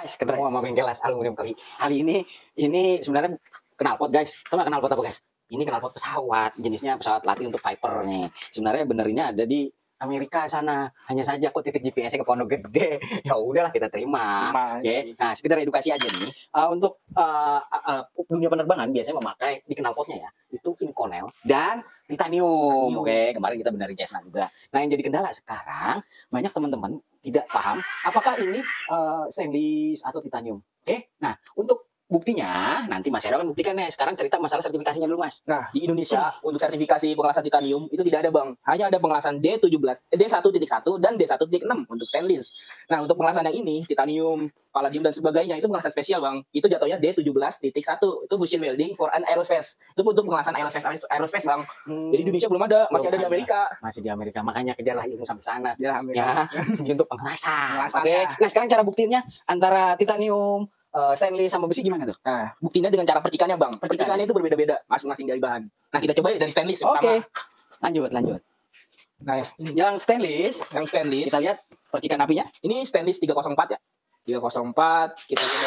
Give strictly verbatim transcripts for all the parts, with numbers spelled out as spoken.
Guys, ketemu sama Bengkelas Aluminium kali. Kali ini ini sebenarnya knalpot guys. Tahu nggak knalpot apa guys? Ini knalpot pesawat, jenisnya pesawat latih untuk Viper nih. Sebenarnya benerinnya ada di Amerika sana. Hanya saja kok titik G P S-nya ke Pondok Gede. Ya udahlah kita terima. Oke. Okay. Nah, sekedar edukasi aja nih. Uh, untuk uh, uh, dunia penerbangan biasanya memakai di knalpotnya ya. Itu Inconel dan titanium. Oke, okay. Kemarin kita benerin Cessna juga. Nah, yang jadi kendala sekarang banyak teman-teman tidak paham apakah ini uh, stainless atau titanium. Oke, okay? Nah untuk buktinya nanti Mas Hero akan buktikan nih. Sekarang cerita masalah sertifikasinya dulu Mas. Nah di Indonesia hmm. untuk sertifikasi pengelasan titanium itu tidak ada bang. Hanya ada pengelasan D tujuh belas, D satu titik satu dan D satu titik enam untuk stainless. Nah untuk pengelasan yang ini titanium, palladium dan sebagainya itu pengelasan spesial bang. Itu jatuhnya D tujuh belas titik satu. Itu fusion welding for an aerospace. Itu untuk pengelasan aerospace aerospace bang. Hmm. Jadi Indonesia belum ada, masih belum ada di Amerika. Masih di Amerika. Makanya kejarlah ilmu sampai sana. Ya, ya untuk pengelasan. Oke. Okay. Nah sekarang cara buktinya antara titanium Uh, stainless sama besi gimana tuh? Nah, buktinya dengan cara percikannya bang. Percikannya itu berbeda-beda masing-masing dari bahan. Nah, kita coba ya dari stainless. Oke. Okay. Lanjut, lanjut. Nah, yang stainless, yang stainless. Kita lihat percikan apinya. Ini stainless tiga nol empat ya. tiga nol empat kita coba.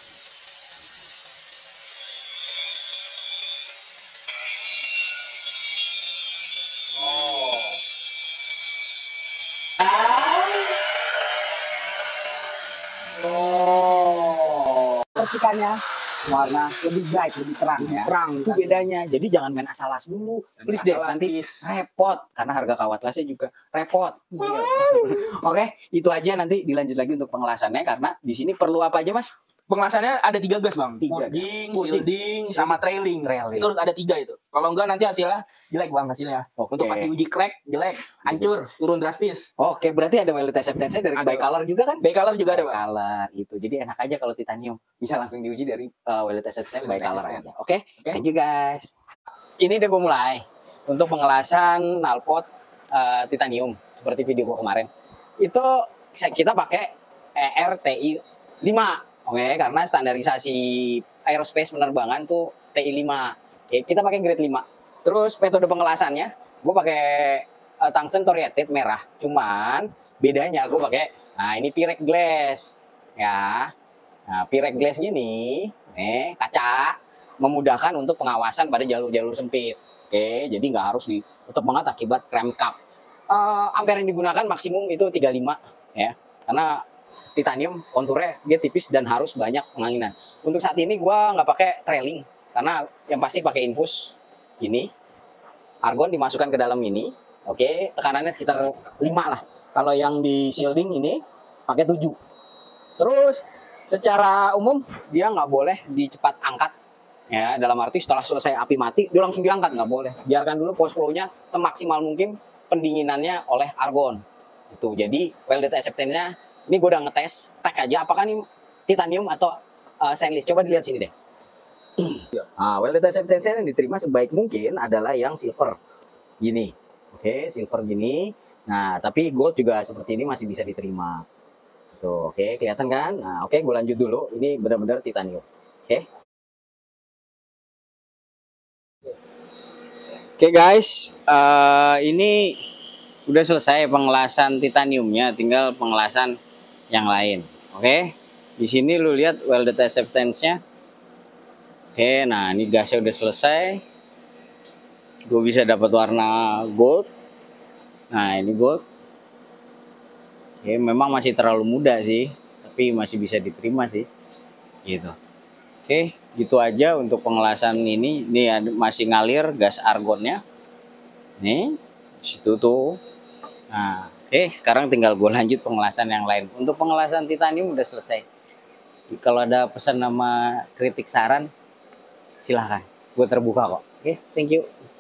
Percikannya warna lebih bright, lebih terang ya. Terang itu bedanya. Jadi jangan main asal-as dulu. Please deh, nanti repot karena harga kawat lasnya juga repot. Oke, okay, itu aja nanti dilanjut lagi untuk pengelasannya karena di sini perlu apa aja Mas? Pengelasannya ada tiga gas bang, tiga purging, shielding, sama trailing. trailing. Itu harus ada tiga itu. Kalau enggak nanti hasilnya jelek bang hasilnya. Okay. Untuk pas diuji crack jelek, hancur, turun drastis. Oke, okay, berarti ada welded acceptance dari Bicolor juga kan? Bicolor juga ada bang. Bicolor itu, jadi enak aja kalau titanium bisa langsung diuji dari uh, welded acceptance Bicolor aja. Oke, okay? okay. Thank you guys. Ini udah gue mulai untuk pengelasan knalpot uh, titanium seperti video gue kemarin. Itu kita pakai E R T I lima. Oke, okay, karena standarisasi aerospace penerbangan tuh T I lima. Oke, okay, kita pakai grade lima. Terus metode pengelasannya, gue pakai uh, tungsten thoriated merah. Cuman bedanya gue pakai, nah ini Pyrex glass, ya. Nah Pyrex glass gini, nih kaca, memudahkan untuk pengawasan pada jalur-jalur sempit. Oke, okay, jadi nggak harus ditutup banget akibat cram cup. Uh, ampere yang digunakan maksimum itu tiga puluh lima, ya, karena titanium konturnya dia tipis dan harus banyak penganginan. Untuk saat ini gua nggak pakai trailing karena yang pasti pakai infus ini. Argon dimasukkan ke dalam ini. Oke, tekanannya sekitar lima lah. Kalau yang di shielding ini pakai tujuh. Terus secara umum dia nggak boleh dicepat angkat. Ya, dalam arti setelah selesai api mati dia langsung diangkat, nggak boleh. Biarkan dulu post flow-nya semaksimal mungkin pendinginannya oleh argon. Itu. Jadi welded acceptance-nya ini gue udah ngetes, tag aja apakah ini titanium atau uh, stainless. Coba dilihat sini deh. Nah, welded acceptance yang diterima sebaik mungkin adalah yang silver. Gini. Oke, okay, silver gini. Nah, tapi gold juga seperti ini masih bisa diterima. Tuh, oke, okay, kelihatan kan? Nah, oke, okay, gue lanjut dulu. Ini benar-benar titanium. Oke. Okay. Oke okay, guys, uh, ini udah selesai pengelasan titaniumnya, tinggal pengelasan yang lain. Oke, okay. Di sini lu lihat welded acceptance-nya. Oke, okay, nah ini gasnya udah selesai. Gue bisa dapat warna gold. Nah ini gold. Oke, okay, memang masih terlalu muda sih, tapi masih bisa diterima sih. Gitu. Oke, okay, gitu aja untuk pengelasan ini. Ini masih ngalir gas argonnya. Nih, situ tuh. Nah. Oke, sekarang tinggal gue lanjut pengelasan yang lain. Untuk pengelasan titanium udah selesai. Kalau ada pesan nama kritik saran, silahkan. Gue terbuka kok. Oke, thank you.